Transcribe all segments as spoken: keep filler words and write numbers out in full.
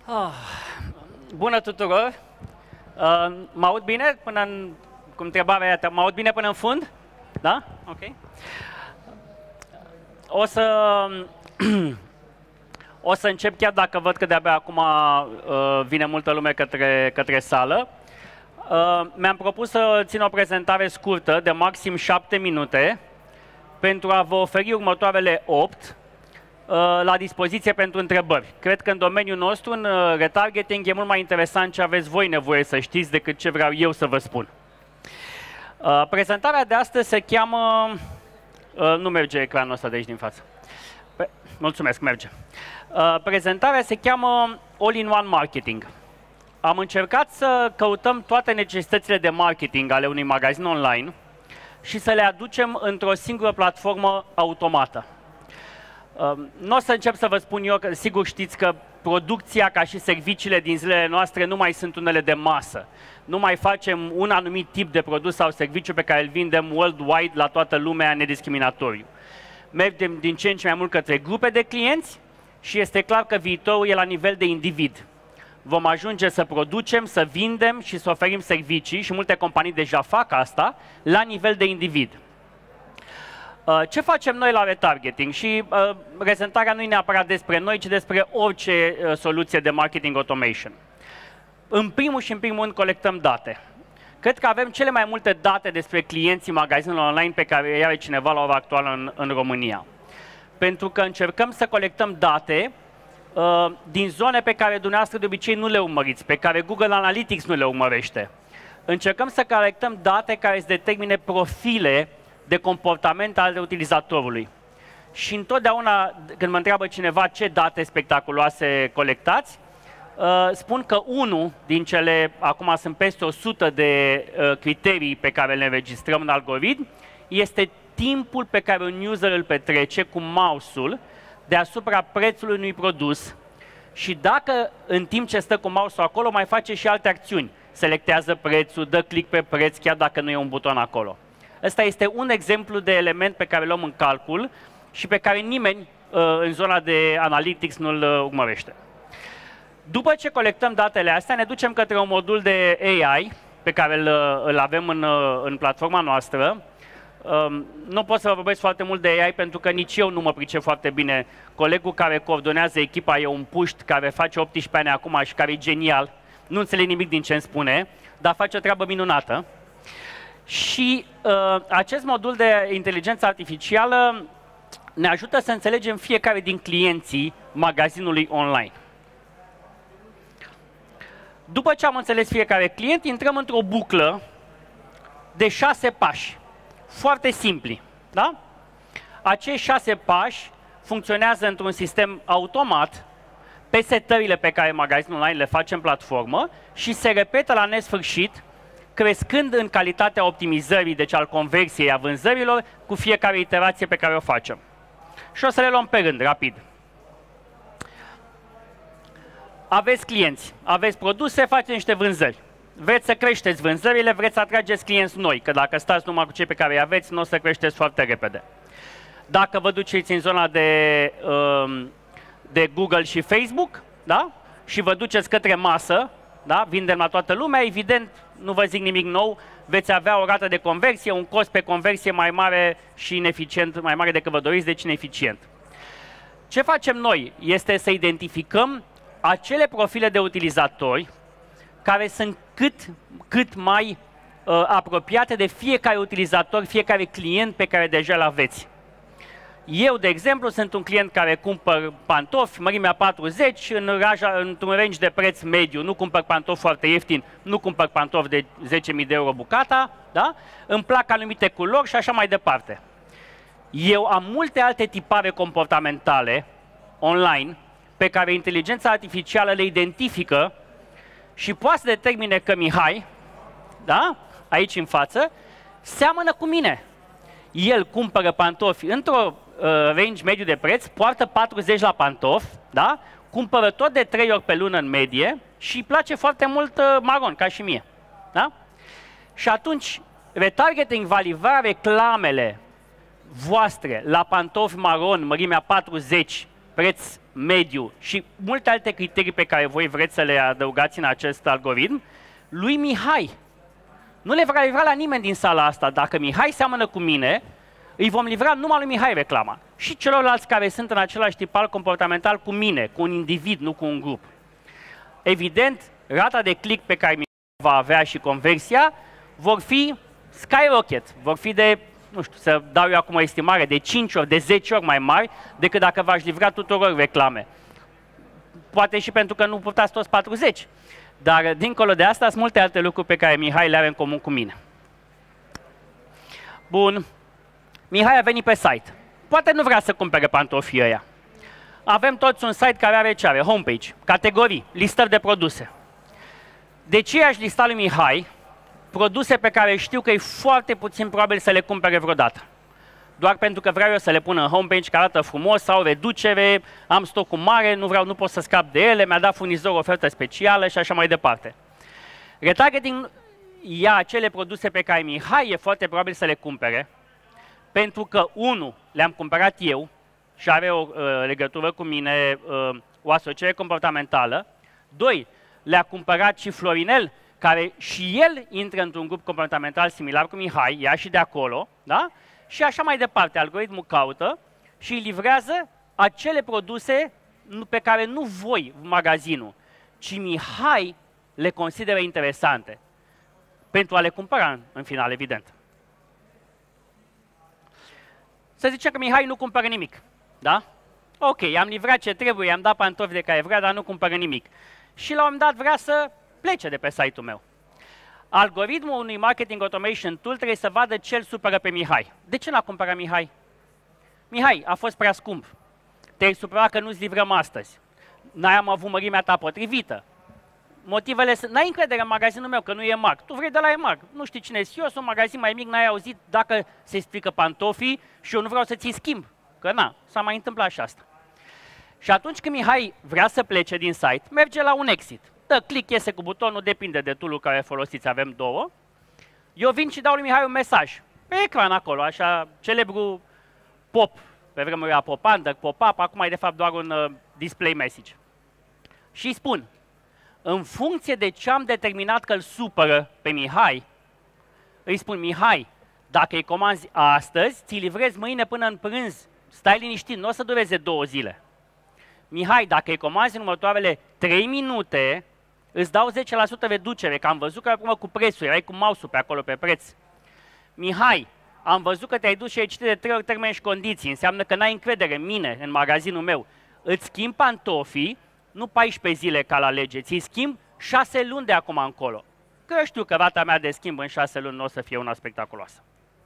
Oh, bună tuturor! Uh, mă aud bine până în, cum întrebarea aia, mă aud bine până în fund? Da? Ok. O să, o să încep chiar dacă văd că de-abia acum uh, vine multă lume către, către sală. Uh, mi-am propus să țin o prezentare scurtă de maxim șapte minute pentru a vă oferi următoarele opt la dispoziție pentru întrebări. Cred că în domeniul nostru, în retargeting, e mult mai interesant ce aveți voi nevoie să știți decât ce vreau eu să vă spun. Prezentarea de astăzi se cheamă... Nu merge ecranul ăsta de aici din față. Mulțumesc, merge. Prezentarea se cheamă All-in-One Marketing. Am încercat să căutăm toate necesitățile de marketing ale unui magazin online și să le aducem într-o singură platformă automată. Nu o să încep să vă spun eu, că sigur știți că producția ca și serviciile din zilele noastre nu mai sunt unele de masă. Nu mai facem un anumit tip de produs sau serviciu pe care îl vindem worldwide la toată lumea nediscriminatoriu. Mergem din ce în ce mai mult către grupe de clienți și este clar că viitorul e la nivel de individ. Vom ajunge să producem, să vindem și să oferim servicii, și multe companii deja fac asta, la nivel de individ. Ce facem noi la retargeting? Și uh, prezentarea nu e neapărat despre noi, ci despre orice uh, soluție de marketing automation. În primul și în primul rând colectăm date. Cred că avem cele mai multe date despre clienții magazinelor online pe care îi are cineva la ora actuală în, în România. Pentru că încercăm să colectăm date uh, din zone pe care dumneavoastră de obicei nu le urmăriți, pe care Google Analytics nu le urmărește. Încercăm să colectăm date care să determine profile de comportament al utilizatorului. Și întotdeauna, când mă întreabă cineva ce date spectaculoase colectați, uh, spun că unul din cele, acum sunt peste o sută de uh, criterii pe care le înregistrăm în algoritm, este timpul pe care un user îl petrece cu mouse-ul deasupra prețului unui produs și dacă în timp ce stă cu mouse-ul acolo mai face și alte acțiuni. Selectează prețul, dă click pe preț chiar dacă nu e un buton acolo. Ăsta este un exemplu de element pe care îl luăm în calcul și pe care nimeni în zona de analytics nu-l urmărește. După ce colectăm datele astea, ne ducem către un modul de A I pe care îl, îl avem în, în platforma noastră. Nu pot să vă vorbesc foarte mult de A I pentru că nici eu nu mă pricep foarte bine. Colegul care coordonează echipa e un puști care face optsprezece ani acum și care e genial. Nu înțeleg nimic din ce îmi spune, dar face o treabă minunată. Și uh, acest modul de inteligență artificială ne ajută să înțelegem fiecare din clienții magazinului online. După ce am înțeles fiecare client, intrăm într-o buclă de șase pași, foarte simpli. Da? Acești șase pași funcționează într-un sistem automat pe setările pe care magazinul online le face în platformă și se repetă la nesfârșit, crescând în calitatea optimizării, deci al conversiei a vânzărilor, cu fiecare iterație pe care o facem. Și o să le luăm pe rând, rapid. Aveți clienți, aveți produse, faceți niște vânzări. Vreți să creșteți vânzările, vreți să atrageți clienți noi, că dacă stați numai cu cei pe care îi aveți, nu o să creșteți foarte repede. Dacă vă duceți în zona de, de Google și Facebook, da? Și vă duceți către masă, da? Vindem la toată lumea, evident, nu vă zic nimic nou, veți avea o rată de conversie, un cost pe conversie mai mare și ineficient, mai mare decât vă doriți, deci ineficient. Ce facem noi este să identificăm acele profile de utilizatori care sunt cât, cât mai uh, apropiate de fiecare utilizator, fiecare client pe care deja îl aveți. Eu, de exemplu, sunt un client care cumpăr pantofi, mărimea patruzeci, în într-un range de preț mediu. Nu cumpăr pantofi foarte ieftin, nu cumpăr pantofi de zece mii de euro bucata, da? Îmi plac anumite culori și așa mai departe. Eu am multe alte tipare comportamentale online pe care inteligența artificială le identifică și poate să determine că Mihai, da? Aici în față, seamănă cu mine. El cumpără pantofi într-o uh, range mediu de preț, poartă patruzeci la pantofi, da? Cumpără tot de trei ori pe lună în medie și îi place foarte mult uh, maron, ca și mie. Da? Și atunci, retargeting va livra reclamele voastre la pantofi maron, mărimea patruzeci, preț mediu și multe alte criterii pe care voi vreți să le adăugați în acest algoritm, lui Mihai. Nu le va livra la nimeni din sala asta. Dacă Mihai seamănă cu mine, îi vom livra numai lui Mihai reclama. Și celorlalți care sunt în același tipar comportamental cu mine, cu un individ, nu cu un grup. Evident, rata de click pe care Mihai va avea și conversia vor fi skyrocket, vor fi de, nu știu, să dau eu acum o estimare, de cinci ori, de zece ori mai mari decât dacă v-aș livra tuturor reclame. Poate și pentru că nu puteați toți patruzeci. Dar, dincolo de asta, sunt multe alte lucruri pe care Mihai le are în comun cu mine. Bun. Mihai a venit pe site. Poate nu vrea să cumpere pantofii ăia. Avem toți un site care are ce are? Homepage, categorii, listări de produse. De ce aș lista lui Mihai produse pe care știu că e foarte puțin probabil să le cumpere vreodată? Doar pentru că vreau eu să le pun în homepage, că arată frumos, sau reducere, am stocul mare, nu vreau, nu pot să scap de ele, mi-a dat furnizor o ofertă specială și așa mai departe. Retargeting ia acele produse pe care Mihai e foarte probabil să le cumpere, pentru că, unu, le-am cumpărat eu și are o uh, legătură cu mine, uh, o asociere comportamentală. Doi, le-a cumpărat și Florinel, care și el intră într-un grup comportamental similar cu Mihai, ia și de acolo, da? Și așa mai departe, algoritmul caută și îi livrează acele produse pe care nu voi, magazinul, ci Mihai le consideră interesante pentru a le cumpăra în final, evident. Să zicem că Mihai nu cumpără nimic, da? Ok, am livrat ce trebuie, i-am dat pantofi de care vrea, dar nu cumpără nimic. Și la un moment dat vrea să plece de pe site-ul meu. Algoritmul unui marketing automation tool trebuie să vadă ce îl supără pe Mihai. De ce n-a cumpărat Mihai? Mihai, a fost prea scump. Te-ai supărat că nu-ți livrăm astăzi. N-ai am avut mărimea ta potrivită. Motivele sunt, n-ai încredere în magazinul meu, că nu e EMAG. Tu vrei de la EMAG. Nu știi cine sunt eu, sunt un magazin mai mic, n-ai auzit dacă se strică pantofii și eu nu vreau să ți-i schimb. Că na, s-a mai întâmplat și asta. Și atunci când Mihai vrea să plece din site, merge la un exit. Dă click, iese cu butonul, depinde de tool-ul care folosiți, avem două. Eu vin și dau lui Mihai un mesaj. Pe ecran acolo, așa, celebru pop. Pe vremuri era pop-under, pop-up, acum e de fapt doar un uh, display message. Și îi spun, în funcție de ce am determinat că îl supără pe Mihai, îi spun, Mihai, dacă îi comanzi astăzi, ți livrezi mâine până în prânz. Stai liniștit, nu o să dureze două zile. Mihai, dacă îi comanzi în următoarele trei minute, îți dau zece la sută reducere, că am văzut că ai cu prețul, erai cu mouse-ul pe acolo pe preț. Mihai, am văzut că te-ai dus și ai citit de trei ori termeni și condiții, înseamnă că n-ai încredere în mine, în magazinul meu. Îți schimb pantofii, nu paisprezece zile ca la lege, ți-i schimb șase luni de acum încolo. Că eu știu că rata mea de schimb în șase luni nu o să fie una spectaculoasă.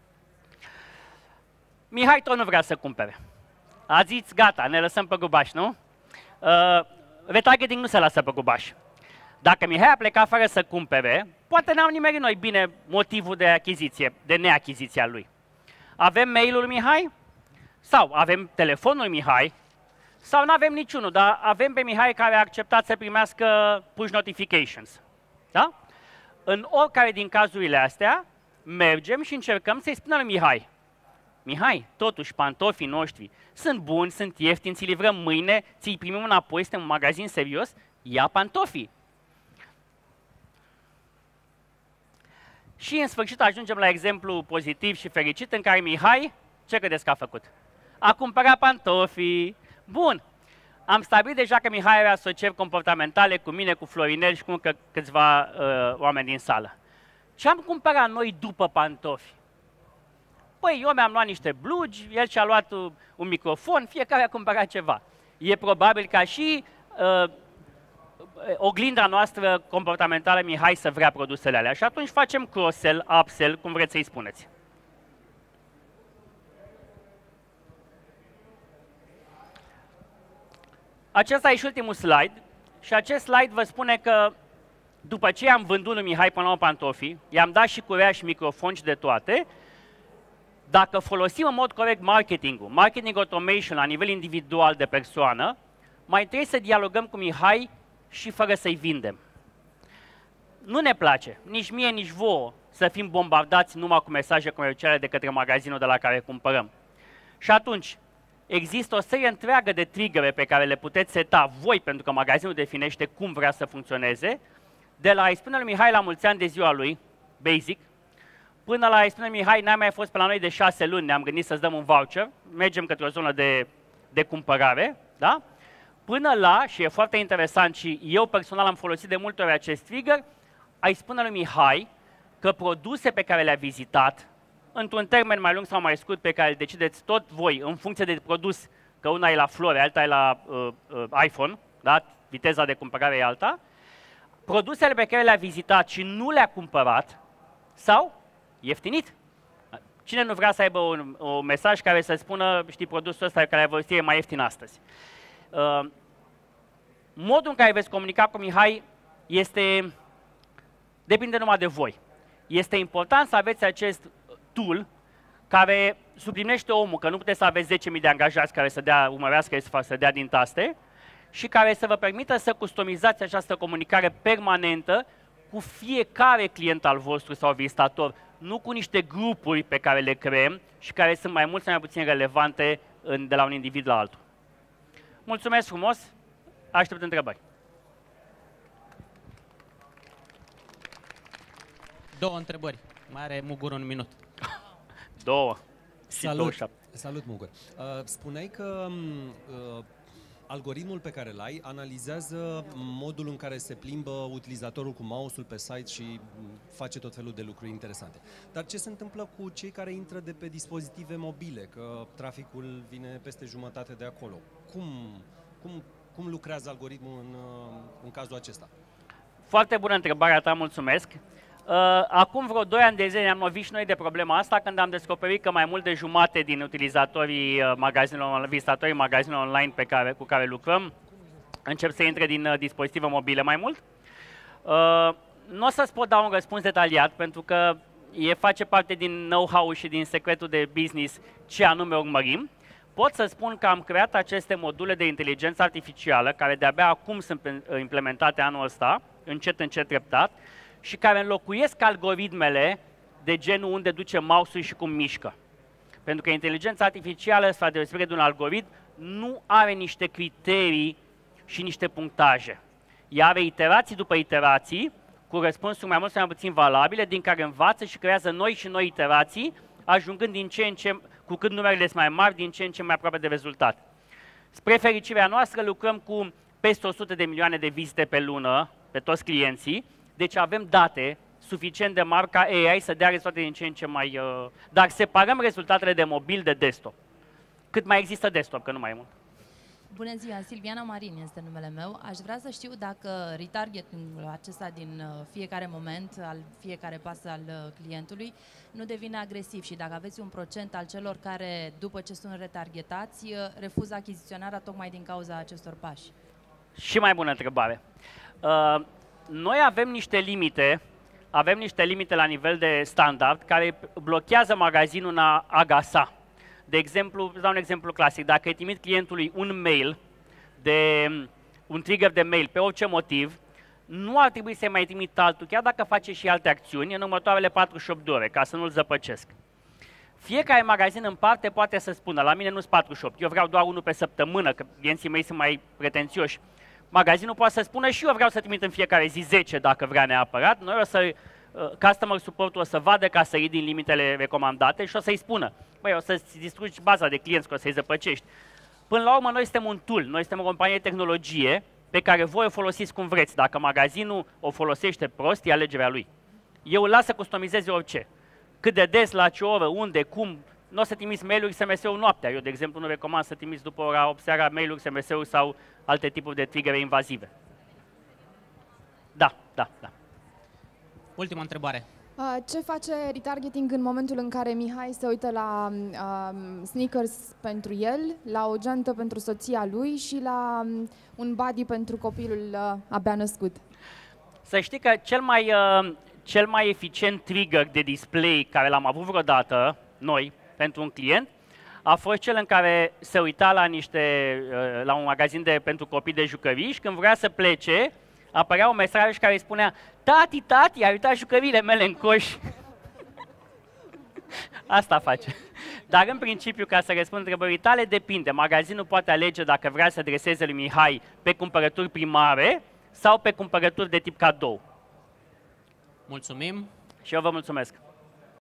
Mihai tot nu vrea să cumpere. A zis, gata, ne lăsăm pe gubaș, nu? Uh, retargeting nu se lasă pe gubaș. Dacă Mihai a plecat fără să cumpere, poate n-am nimerit noi bine motivul de achiziție, de neachiziție al lui. Avem mail-ul lui Mihai? Sau avem telefonul lui Mihai? Sau nu avem niciunul, dar avem pe Mihai care a acceptat să primească push notifications. Da? În oricare din cazurile astea, mergem și încercăm să-i spunem lui Mihai. Mihai, totuși, pantofii noștri sunt buni, sunt ieftini, ți livrăm mâine, ți-i primim înapoi, suntem un magazin serios, ia pantofii. Și în sfârșit ajungem la exemplu pozitiv și fericit în care Mihai, ce credeți că a făcut? A cumpărat pantofii. Bun. Am stabilit deja că Mihai are asocieri comportamentale cu mine, cu Florinel și cu încă câțiva uh, oameni din sală. Ce am cumpărat noi după pantofi? Păi, eu mi-am luat niște blugi, el și-a luat un microfon, fiecare a cumpărat ceva. E probabil ca și uh, oglinda noastră comportamentală, Mihai, să vrea produsele alea. Și atunci facem cross-sell, upsell, cum vreți să-i spuneți. Acesta e și ultimul slide. Și acest slide vă spune că după ce am vândut lui Mihai până la pantofii, i-am dat și curea și microfon și de toate, dacă folosim în mod corect marketing-ul, marketing automation la nivel individual de persoană, mai trebuie să dialogăm cu Mihai și fără să-i vindem. Nu ne place, nici mie, nici vouă, să fim bombardați numai cu mesaje comerciale de către magazinul de la care cumpărăm. Și atunci, există o serie întreagă de triggere pe care le puteți seta voi, pentru că magazinul definește cum vrea să funcționeze, de la îi spune lui Mihai la mulți ani de ziua lui, basic, până la îi spune lui Mihai, n-ai mai fost pe la noi de șase luni, ne-am gândit să-ți dăm un voucher, mergem către o zonă de, de cumpărare, da? Până la, și e foarte interesant și eu personal am folosit de multe ori acest trigger, ai spune lui Mihai că produse pe care le-a vizitat, într-un termen mai lung sau mai scurt pe care îl decideți tot voi, în funcție de produs, că una e la flori, alta e la uh, uh, iPhone, da? Viteza de cumpărare e alta, produsele pe care le-a vizitat și nu le-a cumpărat, sau ieftinit. Cine nu vrea să aibă un, un mesaj care să spună, știi, produsul ăsta care ai văzut e mai ieftin astăzi. Uh, modul în care veți comunica cu Mihai este, depinde numai de voi. Este important să aveți acest tool care suplinește omul, că nu puteți să aveți zece mii de angajați care să dea, urmărească, să dea din taste, și care să vă permită să customizați această comunicare permanentă cu fiecare client al vostru sau vizitator, nu cu niște grupuri pe care le creăm și care sunt mai mult sau mai puțin relevante în, de la un individ la altul. Mulțumesc frumos, aștept întrebări. Două întrebări. Mai are Mugur un minut. Două. Salut, salut Mugur. Uh, spuneai că uh, algoritmul pe care îl ai analizează modul în care se plimbă utilizatorul cu mouse-ul pe site și face tot felul de lucruri interesante. Dar ce se întâmplă cu cei care intră de pe dispozitive mobile? Că traficul vine peste jumătate de acolo. Cum, cum, cum lucrează algoritmul în, în cazul acesta? Foarte bună întrebarea ta, mulțumesc. Acum vreo doi ani de zile ne-am lovit și noi de problema asta când am descoperit că mai mult de jumate din utilizatorii magazinelor, vizitatorii magazinelor online pe care, cu care lucrăm încep să intre din dispozitive mobile mai mult. Nu o să-ți pot da un răspuns detaliat pentru că e face parte din know-how și din secretul de business ce anume urmărim. Pot să spun că am creat aceste module de inteligență artificială care de-abia acum sunt implementate anul ăsta, încet, încet, treptat, și care înlocuiesc algoritmele de genul unde duce mouse-ul și cum mișcă. Pentru că inteligența artificială, spre deosebire de un algoritm, nu are niște criterii și niște punctaje. Ea are iterații după iterații, cu răspunsuri mai mult sau mai puțin valabile, din care învață și creează noi și noi iterații, ajungând din ce în ce, cu cât numerele sunt mai mari, din ce în ce mai aproape de rezultat. Spre fericirea noastră, lucrăm cu peste o sută de milioane de vizite pe lună, pe toți clienții, deci avem date suficient de mari ca A I să dea rezultate din ce în ce mai... Uh, dar separăm rezultatele de mobil de desktop. Cât mai există desktop, că nu mai e mult. Bună ziua, Silviana Marin este numele meu. Aș vrea să știu dacă retargetingul acesta din uh, fiecare moment, al fiecare pas al uh, clientului, nu devine agresiv și dacă aveți un procent al celor care, după ce sunt retargetați, uh, refuză achiziționarea tocmai din cauza acestor pași. Și mai bună întrebare. Uh, Noi avem niște limite, avem niște limite la nivel de standard care blochează magazinul în a agasa. De exemplu, îți dau un exemplu clasic, dacă îi trimit clientului un mail, de, un trigger de mail pe orice motiv, nu ar trebui să-i mai trimit altul, chiar dacă face și alte acțiuni, în următoarele patruzeci și opt de ore, ca să nu-l zăpăcesc. Fiecare magazin în parte poate să spună, la mine nu-s patruzeci și opt, eu vreau doar unul pe săptămână, că clienții mei sunt mai pretențioși. Magazinul poate să spună și eu vreau să trimit în fiecare zi zece dacă vrea neapărat. Noi o să, uh, customer support-ul o să vadă ca să iei din limitele recomandate și o să-i spună, băi, o să-ți distrugi baza de clienți, că o să-i zăpăcești. Până la urmă, noi suntem un tool, noi suntem o companie de tehnologie pe care voi o folosiți cum vreți. Dacă magazinul o folosește prost, e alegerea lui. Eu îl las să customizeze orice. Cât de des, la ce oră, unde, cum. Nu o să trimiți mail-uri S M S-uri noaptea. Eu, de exemplu, nu recomand să trimiți după ora opt seara mail-uri S M S-uri sau alte tipuri de triggere invazive. Da, da, da. Ultima întrebare. Ce face retargeting în momentul în care Mihai se uită la uh, sneakers pentru el, la o geantă pentru soția lui și la um, un body pentru copilul uh, abia născut? Să știi că cel mai, uh, cel mai eficient trigger de display care l-am avut vreodată, noi, pentru un client, a fost cel în care se uita la, niște, uh, la un magazin de, pentru copii de jucării și când vrea să plece, apărea un mesaj care îi spunea: tati, tati, ai uitat jucăriile mele în coș. Asta face. Dar în principiu, ca să răspund întrebării tale, depinde. Magazinul poate alege dacă vrea să adreseze lui Mihai pe cumpărături primare sau pe cumpărături de tip cadou. Mulțumim. Și eu vă mulțumesc.